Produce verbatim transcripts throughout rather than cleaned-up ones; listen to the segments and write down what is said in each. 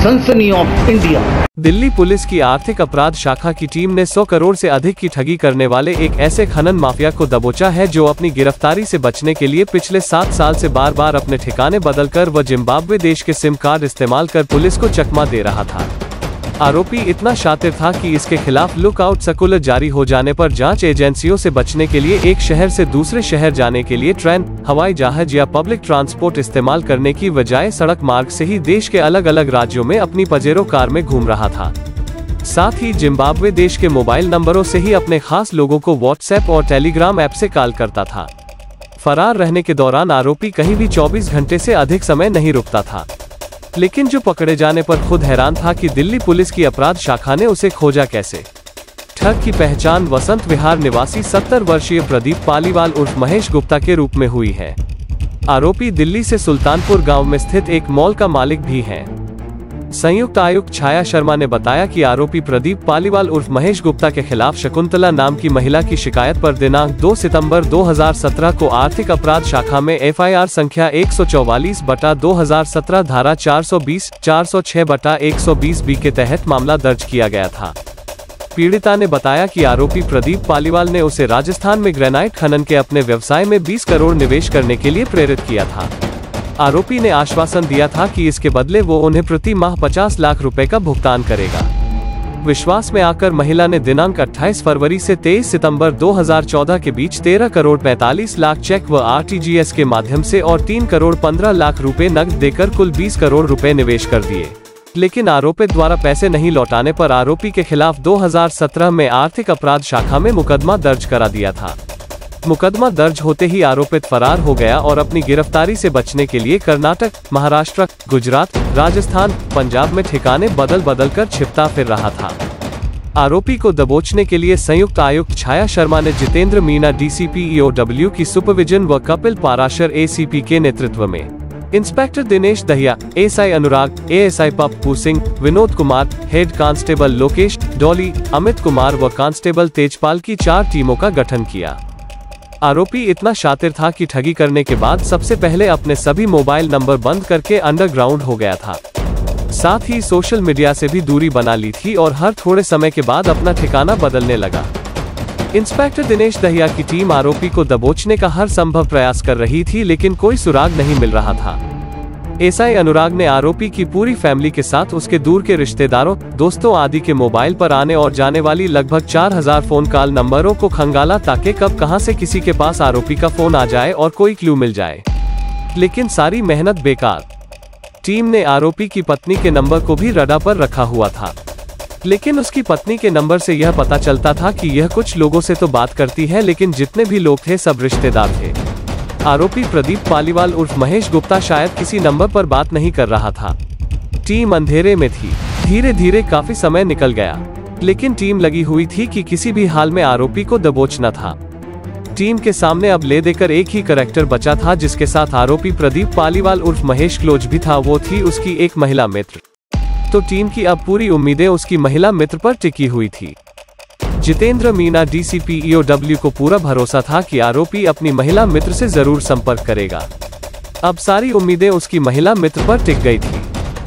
सनसनी of India. Delhi police की आर्थिक अपराध शाखा की टीम ने सौ करोड़ से अधिक की ठगी करने वाले एक ऐसे खनन माफिया को दबोचा है जो अपनी गिरफ्तारी से बचने के लिए पिछले सात साल से बार बार अपने ठिकाने बदलकर व जिम्बाब्वे देश के सिम कार्ड इस्तेमाल कर पुलिस को चकमा दे रहा था। आरोपी इतना शातिर था कि इसके खिलाफ लुकआउट सर्कुलर जारी हो जाने पर जांच एजेंसियों से बचने के लिए एक शहर से दूसरे शहर जाने के लिए ट्रेन, हवाई जहाज या पब्लिक ट्रांसपोर्ट इस्तेमाल करने की बजाय सड़क मार्ग से ही देश के अलग अलग राज्यों में अपनी पजेरो कार में घूम रहा था। साथ ही जिम्बाब्वे देश के मोबाइल नंबरों से ही अपने खास लोगों को व्हाट्सएप और टेलीग्राम ऐप से कॉल करता था। फरार रहने के दौरान आरोपी कहीं भी चौबीस घंटे से अधिक समय नहीं रुकता था, लेकिन जो पकड़े जाने पर खुद हैरान था कि दिल्ली पुलिस की अपराध शाखा ने उसे खोजा कैसे। ठग की पहचान वसंत विहार निवासी सत्तर वर्षीय प्रदीप पालीवाल उर्फ महेश गुप्ता के रूप में हुई है। आरोपी दिल्ली से सुल्तानपुर गांव में स्थित एक मॉल का मालिक भी है। संयुक्त आयुक्त छाया शर्मा ने बताया कि आरोपी प्रदीप पालीवाल उर्फ महेश गुप्ता के खिलाफ शकुंतला नाम की महिला की शिकायत पर दिनांक दो सितंबर दो हज़ार सत्रह को आर्थिक अपराध शाखा में एफ आई आर संख्या एक सौ चौवालीस बटा दो हज़ार सत्रह धारा चार सौ बीस, चार सौ छह बटा एक सौ बीस बी के तहत मामला दर्ज किया गया था। पीड़िता ने बताया कि आरोपी प्रदीप पालीवाल ने उसे राजस्थान में ग्रेनाइट खनन के अपने व्यवसाय में बीस करोड़ निवेश करने के लिए प्रेरित किया था। आरोपी ने आश्वासन दिया था कि इसके बदले वो उन्हें प्रति माह पचास लाख रुपए का भुगतान करेगा। विश्वास में आकर महिला ने दिनांक अट्ठाईस फरवरी से तेईस सितंबर दो हज़ार चौदह के बीच तेरह करोड़ पैंतालीस लाख चेक व आर टी जी एस के माध्यम से और तीन करोड़ पंद्रह लाख रुपए नकद देकर कुल बीस करोड़ रुपए निवेश कर दिए। लेकिन आरोपित द्वारा पैसे नहीं लौटाने पर आरोपी के खिलाफ दो हज़ार सत्रह में आर्थिक अपराध शाखा में मुकदमा दर्ज करा दिया था। मुकदमा दर्ज होते ही आरोपित फरार हो गया और अपनी गिरफ्तारी से बचने के लिए कर्नाटक, महाराष्ट्र, गुजरात, राजस्थान, पंजाब में ठिकाने बदल बदल कर छिपता फिर रहा था। आरोपी को दबोचने के लिए संयुक्त आयुक्त छाया शर्मा ने Jitendra Meena D C P E O W की सुपरविजन व Kapil Parashar A C P के नेतृत्व में inspector Dinesh Dahiya, S I Anurag, A S I Pappu Singh, Vinod Kumar, head constable Lokesh, Dolly, Amit Kumar व कांस्टेबल तेजपाल की चार टीमों का गठन किया। आरोपी इतना शातिर था कि ठगी करने के बाद सबसे पहले अपने सभी मोबाइल नंबर बंद करके अंडरग्राउंड हो गया था। साथ ही सोशल मीडिया से भी दूरी बना ली थी और हर थोड़े समय के बाद अपना ठिकाना बदलने लगा। इंस्पेक्टर दिनेश दहिया की टीम आरोपी को दबोचने का हर संभव प्रयास कर रही थी, लेकिन कोई सुराग नहीं मिल रहा था। एस आई अनुराग ने आरोपी की पूरी फैमिली के साथ उसके दूर के रिश्तेदारों, दोस्तों आदि के मोबाइल पर आने और जाने वाली लगभग चार हज़ार फोन कॉल नंबरों को खंगाला ताकि कब कहां से किसी के पास आरोपी का फोन आ जाए और कोई क्लू मिल जाए। लेकिन सारी मेहनत बेकार। टीम ने आरोपी की पत्नी के नंबर को भी रडार पर रखा हुआ था, लेकिन उसकी पत्नी के नंबर से यह पता चलता था कि यह कुछ लोगों से तो बात करती है, लेकिन जितने भी लोग थे सब रिश्तेदार थे। आरोपी प्रदीप पालीवाल उर्फ महेश गुप्ता शायद किसी नंबर पर बात नहीं कर रहा था। टीम अंधेरे में थी। धीरे धीरे काफी समय निकल गया, लेकिन टीम लगी हुई थी कि किसी भी हाल में आरोपी को दबोचना था। टीम के सामने अब ले देकर एक ही कैरेक्टर बचा था जिसके साथ आरोपी प्रदीप पालीवाल उर्फ महेश क्लोज भी था, वो थी उसकी एक महिला मित्र। तो टीम की अब पूरी उम्मीदें उसकी महिला मित्र पर टिकी हुई थी। Jitendra Meena D C P E O W को पूरा भरोसा था कि आरोपी अपनी महिला मित्र से जरूर संपर्क करेगा। अब सारी उम्मीदें उसकी महिला मित्र पर टिक गई थी।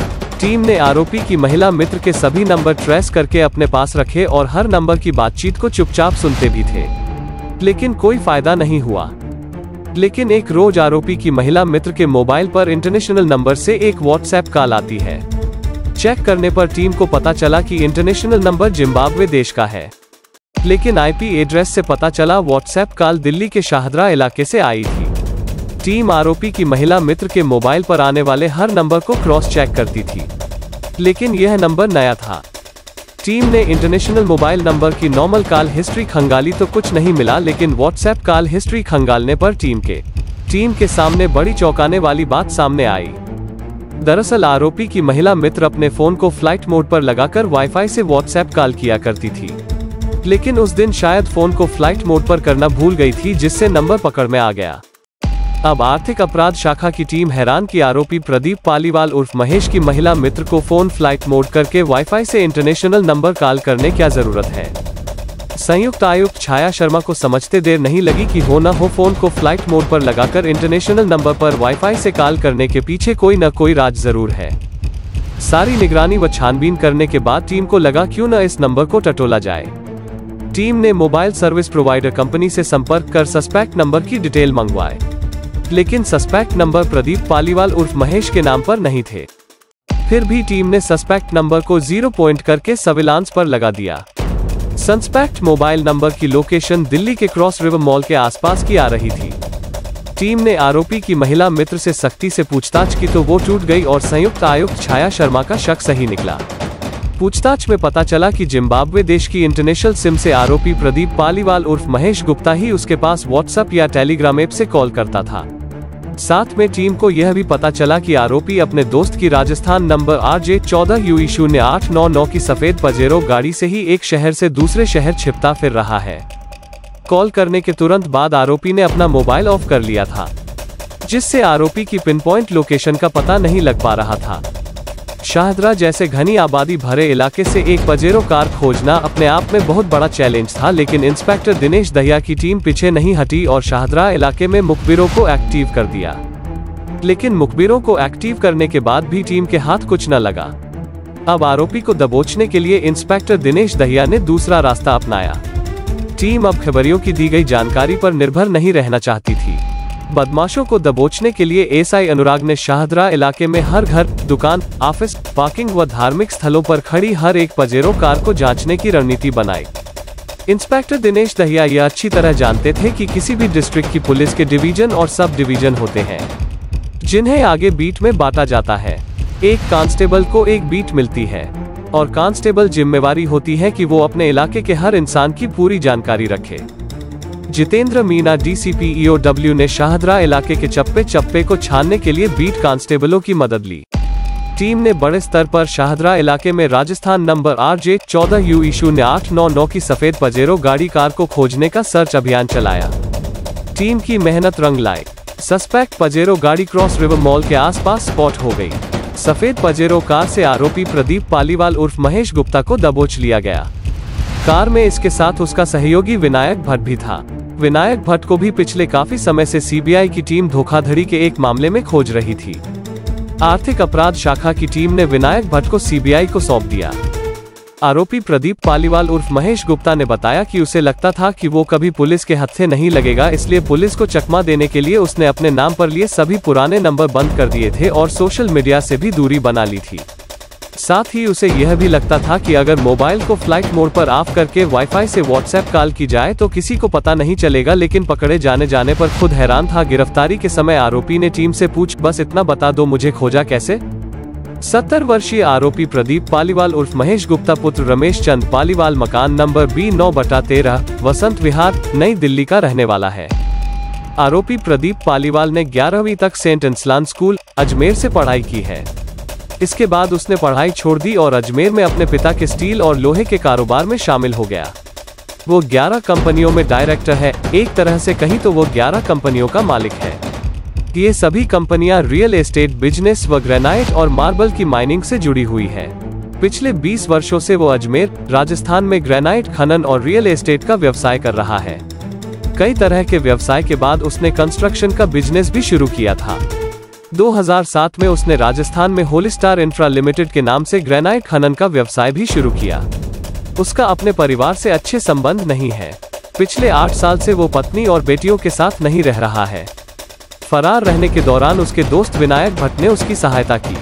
टीम ने आरोपी की महिला मित्र के सभी नंबर ट्रेस करके अपने पास रखे और हर नंबर की बातचीत को चुपचाप सुनते भी थे, लेकिन कोई फायदा नहीं हुआ। लेकिन एक रोज आरोपी की महिला मित्र के मोबाइल पर इंटरनेशनल नंबर से एक व्हाट्सएप कॉल आती है। चेक करने पर टीम को पता चला कि इंटरनेशनल नंबर जिम्बाब्वे देश का है, लेकिन आई पी एड्रेस से पता चला व्हाट्सएप कॉल दिल्ली के शाहदरा इलाके से आई थी। टीम आरोपी की महिला मित्र के मोबाइल पर आने वाले हर नंबर को क्रॉस चेक करती थी, लेकिन यह नंबर नया था। टीम ने इंटरनेशनल मोबाइल नंबर की नॉर्मल कॉल हिस्ट्री खंगाली तो कुछ नहीं मिला, लेकिन व्हाट्सएप कॉल हिस्ट्री खंगालने पर टीम के टीम के सामने बड़ी चौंकाने वाली बात सामने आई। दरअसल आरोपी की महिला मित्र अपने फोन को फ्लाइट मोड पर लगाकर वाईफाई से व्हाट्सएप कॉल किया करती थी, लेकिन उस दिन शायद फोन को फ्लाइट मोड पर करना भूल गई थी, जिससे नंबर पकड़ में आ गया। अब आर्थिक अपराध शाखा की टीम हैरान कि आरोपी प्रदीप पालीवाल उर्फ महेश की महिला मित्र को फोन फ्लाइट मोड करके वाईफाई से इंटरनेशनल नंबर कॉल करने क्या जरूरत है। संयुक्त आयुक्त छाया शर्मा को समझते देर नहीं लगी कि हो न हो फोन को फ्लाइट मोड पर लगाकर इंटरनेशनल नंबर पर वाईफाई से कॉल करने के पीछे कोई न कोई राज जरूर है। सारी निगरानी व छानबीन करने के बाद टीम को लगा क्यों न इस नंबर को टटोला जाए। टीम ने मोबाइल सर्विस प्रोवाइडर कंपनी से संपर्क कर सस्पेक्ट नंबर की डिटेल मंगवाए, लेकिन सस्पेक्ट नंबर प्रदीप पालीवाल उर्फ महेश के नाम पर नहीं थे। फिर भी टीम ने सस्पेक्ट नंबर को जीरो पॉइंट करके सर्विलांस पर लगा दिया। सस्पेक्ट मोबाइल नंबर की लोकेशन दिल्ली के क्रॉस रिवर मॉल के आसपास की आ रही थी। टीम ने आरोपी की महिला मित्र से सख्ती से पूछताछ की तो वो टूट गई और संयुक्त आयुक्त छाया शर्मा का शक सही निकला। पूछताछ में पता चला कि जिम्बाब्वे देश की इंटरनेशनल सिम से आरोपी प्रदीप पालीवाल उर्फ महेश गुप्ता ही उसके पास व्हाट्सएप या टेलीग्राम ऐप से कॉल करता था। साथ में टीम को यह भी पता चला कि आरोपी अपने दोस्त की राजस्थान नंबर आर जे चौदह यू ई शून्य आठ नौ नौ की सफेद पजेरो गाड़ी से ही एक शहर से दूसरे शहर छिपता फिर रहा है। कॉल करने के तुरंत बाद आरोपी ने अपना मोबाइल ऑफ कर लिया था, जिससे आरोपी की पिन पॉइंट लोकेशन का पता नहीं लग पा रहा था। शाहदरा जैसे घनी आबादी भरे इलाके से एक पजेरो कार खोजना अपने आप में बहुत बड़ा चैलेंज था, लेकिन इंस्पेक्टर दिनेश दहिया की टीम पीछे नहीं हटी और शाहदरा इलाके में मुखबिरों को एक्टिव कर दिया। लेकिन मुखबिरों को एक्टिव करने के बाद भी टीम के हाथ कुछ न लगा। अब आरोपी को दबोचने के लिए इंस्पेक्टर दिनेश दहिया ने दूसरा रास्ता अपनाया। टीम अब खबरियों की दी गई जानकारी पर निर्भर नहीं रहना चाहती थी। बदमाशों को दबोचने के लिए एसआई अनुराग ने शाहदरा इलाके में हर घर, दुकान, ऑफिस, पार्किंग व धार्मिक स्थलों पर खड़ी हर एक पजेरो कार को जांचने की रणनीति बनाई। इंस्पेक्टर दिनेश दहिया यह अच्छी तरह जानते थे कि किसी भी डिस्ट्रिक्ट की पुलिस के डिवीजन और सब डिवीजन होते हैं, जिन्हें आगे बीट में बांटा जाता है। एक कांस्टेबल को एक बीट मिलती है और कांस्टेबल जिम्मेवारी होती है कि वो अपने इलाके के हर इंसान की पूरी जानकारी रखे। जितेंद्र मीना डीसीपी ईओडब्ल्यू ने शाहदरा इलाके के चप्पे चप्पे को छानने के लिए बीट कांस्टेबलों की मदद ली। टीम ने बड़े स्तर पर शाहदरा इलाके में राजस्थान नंबर आर जे चौदह यू ई शून्य आठ नौ नौ की सफेद पजेरो गाड़ी कार को खोजने का सर्च अभियान चलाया। टीम की मेहनत रंग लाए। सस्पेक्ट पजेरो गाड़ी क्रॉस रिवर मॉल के आसपास स्पॉट हो गई। सफेद पजेरो कार से आरोपी प्रदीप पालीवाल उर्फ महेश गुप्ता को दबोच लिया गया। कार में इसके साथ उसका सहयोगी विनायक भट्ट भी था। विनायक भट्ट को भी पिछले काफी समय से सीबीआई की टीम धोखाधड़ी के एक मामले में खोज रही थी। आर्थिक अपराध शाखा की टीम ने विनायक भट्ट को सीबीआई को सौंप दिया। आरोपी प्रदीप पालीवाल उर्फ महेश गुप्ता ने बताया कि उसे लगता था कि वो कभी पुलिस के हत्थे नहीं लगेगा, इसलिए पुलिस को चकमा देने के लिए उसने अपने नाम पर लिए सभी पुराने नंबर बंद कर दिए थे और सोशल मीडिया से भी दूरी बना ली थी। साथ ही उसे यह भी लगता था कि अगर मोबाइल को फ्लाइट मोड पर ऑफ करके वाईफाई से व्हाट्सएप कॉल की जाए तो किसी को पता नहीं चलेगा, लेकिन पकड़े जाने जाने पर खुद हैरान था। गिरफ्तारी के समय आरोपी ने टीम से पूछ, बस इतना बता दो मुझे खोजा कैसे। सत्तर वर्षीय आरोपी प्रदीप पालीवाल उर्फ महेश गुप्ता पुत्र रमेश चंद पालीवाल मकान नंबर बी नौ बटा तेरह वसंत विहार नई दिल्ली का रहने वाला है। आरोपी प्रदीप पालीवाल ने ग्यारहवीं तक सेंट इंसलान स्कूल अजमेर से पढ़ाई की है। इसके बाद उसने पढ़ाई छोड़ दी और अजमेर में अपने पिता के स्टील और लोहे के कारोबार में शामिल हो गया। वो ग्यारह कंपनियों में डायरेक्टर है। एक तरह से कहीं तो वो ग्यारह कंपनियों का मालिक है। ये सभी कंपनियां रियल एस्टेट बिजनेस व ग्रेनाइट और मार्बल की माइनिंग से जुड़ी हुई है। पिछले बीस वर्षों से वो अजमेर, राजस्थान में ग्रेनाइट खनन और रियल एस्टेट का व्यवसाय कर रहा है। कई तरह के व्यवसाय के बाद उसने कंस्ट्रक्शन का बिजनेस भी शुरू किया था। दो हज़ार सात में उसने राजस्थान में होलीस्टार इंफ्रा लिमिटेड के नाम से ग्रेनाइट खनन का व्यवसाय भी शुरू किया। उसका अपने परिवार से अच्छे संबंध नहीं है। पिछले आठ साल से वो पत्नी और बेटियों के साथ नहीं रह रहा है। फरार रहने के दौरान उसके दोस्त विनायक भट्ट ने उसकी सहायता की।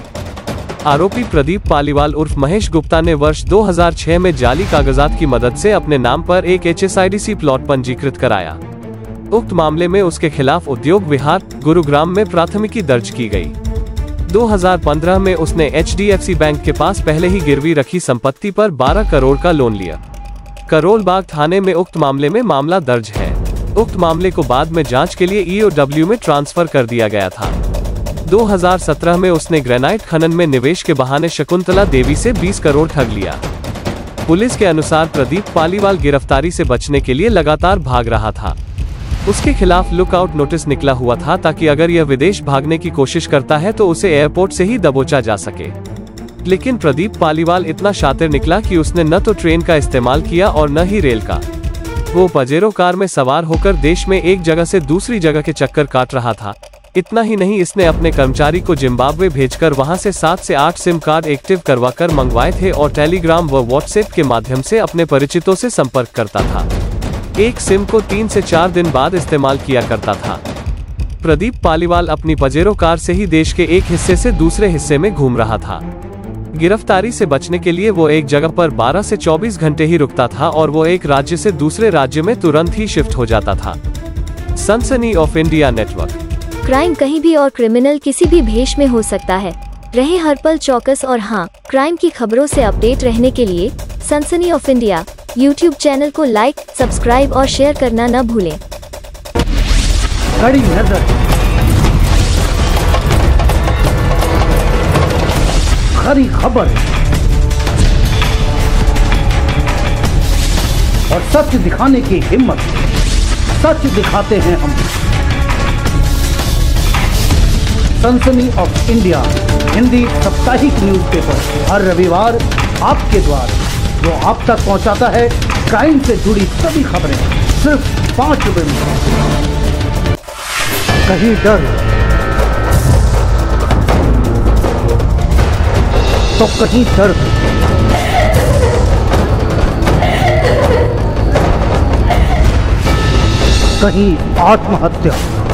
आरोपी प्रदीप पालीवाल उर्फ महेश गुप्ता ने वर्ष दो हज़ार छह में जाली कागजात की मदद से अपने नाम पर एक एचएसआईडीसी प्लॉट पंजीकृत कराया। उक्त मामले में उसके खिलाफ उद्योग विहार, गुरुग्राम में प्राथमिकी दर्ज की गई। दो हज़ार पंद्रह में उसने एचडीएफसी बैंक के पास पहले ही गिरवी रखी संपत्ति पर बारह करोड़ का लोन लिया। करोल बाग थाने में उक्त मामले में मामला दर्ज है। उक्त मामले को बाद में जांच के लिए ईओडब्ल्यू में ट्रांसफर कर दिया गया था। दो हज़ार सत्रह में उसने ग्रेनाइट खनन में निवेश के बहाने शकुंतला देवी से बीस करोड़ ठग लिया। पुलिस के अनुसार प्रदीप पालीवाल गिरफ्तारी से बचने के लिए लगातार भाग रहा था। उसके खिलाफ लुकआउट नोटिस निकला हुआ था ताकि अगर यह विदेश भागने की कोशिश करता है तो उसे एयरपोर्ट से ही दबोचा जा सके। लेकिन प्रदीप पालीवाल इतना शातिर निकला कि उसने न तो ट्रेन का इस्तेमाल किया और न ही रेल का। वो पजेरो कार में सवार होकर देश में एक जगह से दूसरी जगह के चक्कर काट रहा था। इतना ही नहीं, इसने अपने कर्मचारी को जिम्बाब्वे भेजकर वहां से सात से आठ सिम कार्ड एक्टिव करवाकर मंगवाए थे और टेलीग्राम व व्हाट्सएप के माध्यम से अपने परिचितों से संपर्क करता था। एक सिम को तीन से चार दिन बाद इस्तेमाल किया करता था। प्रदीप पालीवाल अपनी पजेरो कार से ही देश के एक हिस्से से दूसरे हिस्से में घूम रहा था। गिरफ्तारी से बचने के लिए वो एक जगह पर बारह से चौबीस घंटे ही रुकता था और वो एक राज्य से दूसरे राज्य में तुरंत ही शिफ्ट हो जाता था। सनसनी ऑफ इंडिया नेटवर्क। क्राइम कहीं भी और क्रिमिनल किसी भी भेष में हो सकता है। रहे हर पल चौकस और हाँ, क्राइम की खबरों से अपडेट रहने के लिए Sansani of India YouTube channel को लाइक, सब्सक्राइब और शेयर करना न भूलें। कड़ी नजर, खरी खबर और सच दिखाने की हिम्मत, सच दिखाते हैं हम। सनसनी ऑफ इंडिया हिंदी साप्ताहिक न्यूज़पेपर हर रविवार आपके द्वार, जो आप तक पहुंचाता है क्राइम से जुड़ी सभी खबरें सिर्फ पाँच रुपए में। कहीं डर तो कहीं दर्द, कहीं आत्महत्या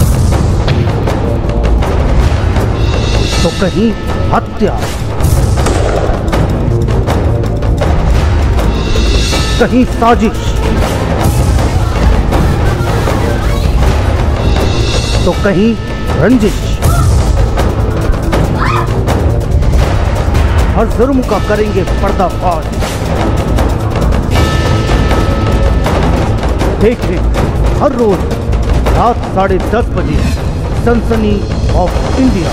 तो कहीं हत्या, कहीं साजिश तो कहीं रंजिश। हर जुर्म का करेंगे पर्दाफाश। देखें हर रोज रात साढ़े दस बजे सनसनी ऑफ इंडिया।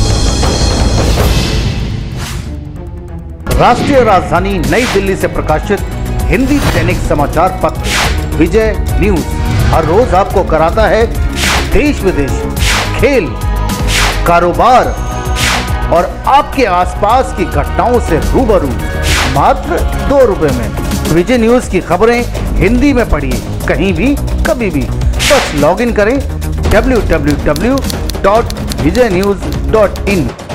राष्ट्रीय राजधानी नई दिल्ली से प्रकाशित हिंदी दैनिक समाचार पत्र विजय न्यूज हर रोज आपको कराता है देश विदेश, खेल, कारोबार और आपके आसपास की घटनाओं से रूबरू मात्र दो रुपए में। विजय न्यूज की खबरें हिंदी में पढ़िए कहीं भी कभी भी। बस लॉगिन करें W W W dot Vijay news dot इन।